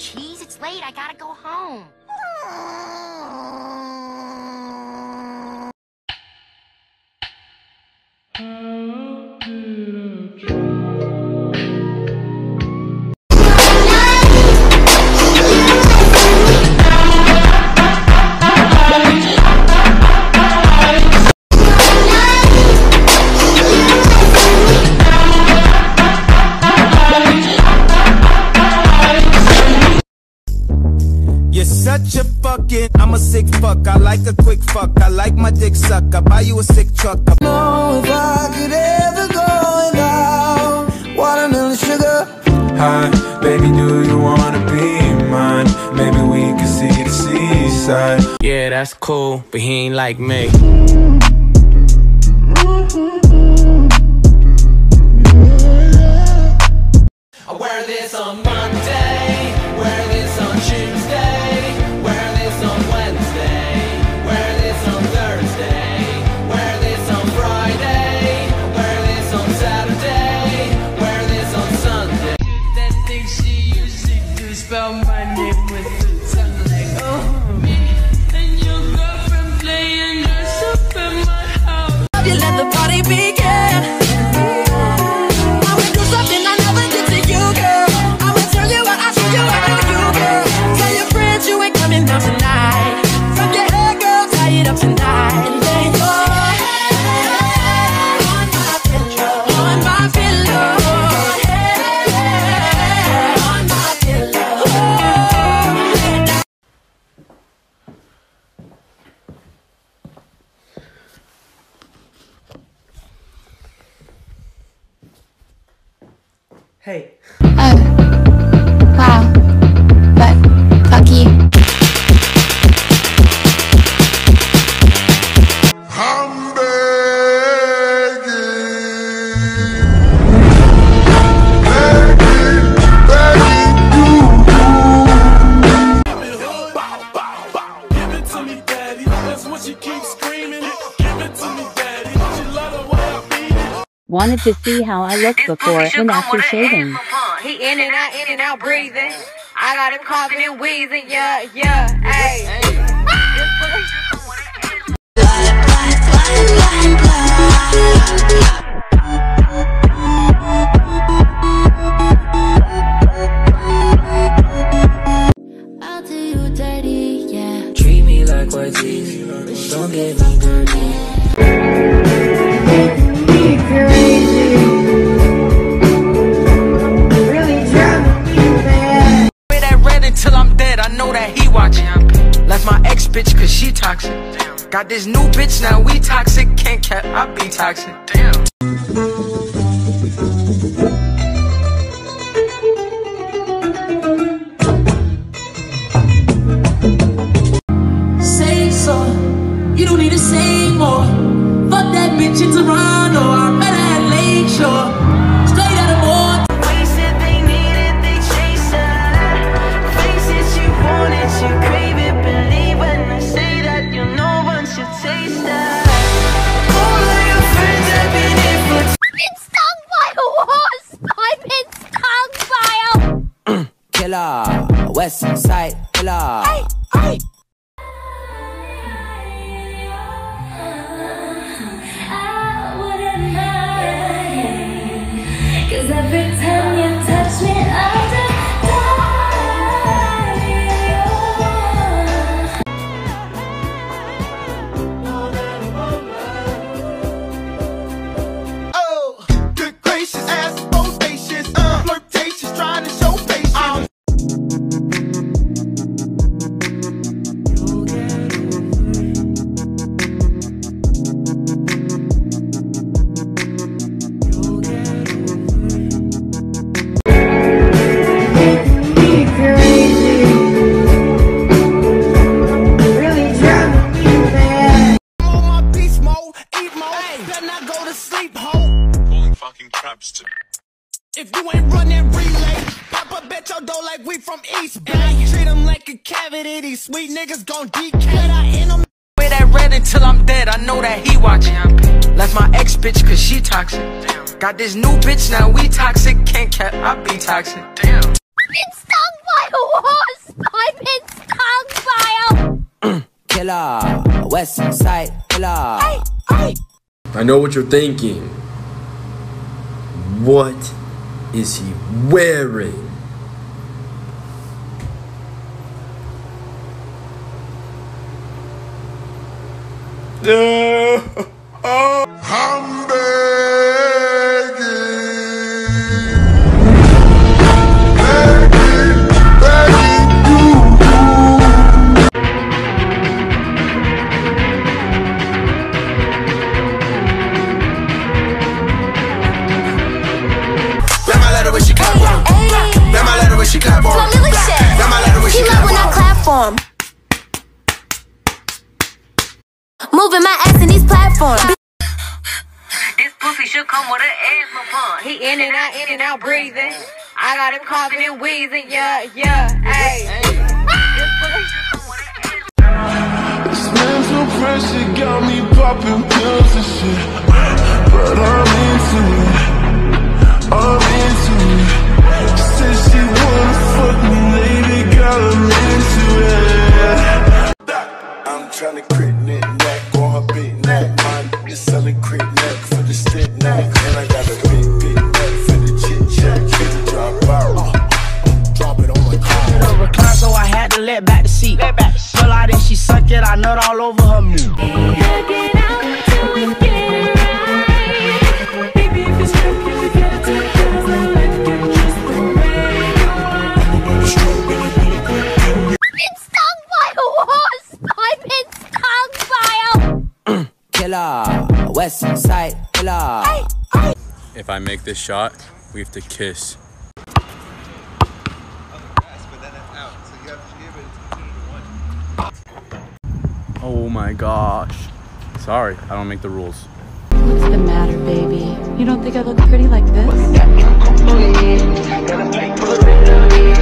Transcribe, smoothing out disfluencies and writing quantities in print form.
cheese. It's late. I gotta go home. Such a fucking, I'm a sick fuck. I like a quick fuck. I like my dick suck. I buy you a sick truck. I know if I could ever go without watermelon sugar. Hi, baby, do you wanna be mine? Maybe we can see the seaside. Yeah, that's cool, but he ain't like me. I wear this on Monday, wear this on Tuesday, wear this on Wednesday, wear this on Thursday, wear this on Friday, wear this on Saturday, wear this on Sunday. That thing she usually do, spell my name with the tongue like, oh, me and your girlfriend playing dress up in my house. You let the party begin. I would do something I never did to you, girl. I would tell you what I show you what I do, girl. Tell your friends you ain't coming down tonight. From your hair, girl, tie it up tonight. Lay your head on my pillow, on my pillow. Head on my pillow. Hey. Oh. Wow. But fuck you. I'm begging, you. Give it to me, daddy. That's what she keeps screaming. Give it to me, daddy. She love the way I beat it. Wanted to see how I look before and after shaving. He in and out breathing. I got him coughing and wheezing, yeah, ayy. I'll do you dirty, yeah. Treat me like what's easy, don't get me dirty. Till I'm dead, I know that he watching. Left my ex bitch cause she toxic. Got this new bitch, now we toxic. Can't cap, I be toxic. Damn. Say so, you don't need to say more. Fuck that bitch in Toronto, I met her at Lakeshore. Straight out of more. You crave it, believe when I say that you know once you taste that. All of your friends have been here for Been stung by a wasp! I've been stung by a Killer, West Side Killer. Hey! I wouldn't mind, 'cause every time you touch me, I'll just die. If you ain't run that relay, pop up at your door like we from East Bay. Treat them like a cavity, these sweet niggas gon' decay. I in them. Wear that red until I'm dead, I know that he watching. Left my ex bitch cause she toxic. Got this new bitch, now we toxic. Can't cap, I be toxic. Damn. Been stung by by a wasp! I've been stung by a... Killer, West Side Killer. I know what you're thinking. What is he wearing? I'm begging, begging you. Let my letter when she clap for him. Let my letter when she clap for him. Let my letter when she clap for him. clap for him. Moving my ass in these platforms. This pussy should come with an asthma pump. He in and out breathing. I got him coughing and wheezing, yeah, ayy. This mental pressure got me popping pills and shit, but I'm into it. Said she wanna fuck me, lady, got I'm into it. I'm tryna crit neck on her big neck. My nigga selling crit neck for the stick neck, and I got a big neck for the chit chat. Drop out, drop it on my car. Recline, so I had to let back the seat. Pull out and she suck it, I nut all over her meat. West Side Killer. If I make this shot, we have to kiss. Oh my gosh. Sorry, I don't make the rules. What's the matter, baby? You don't think I look pretty like this?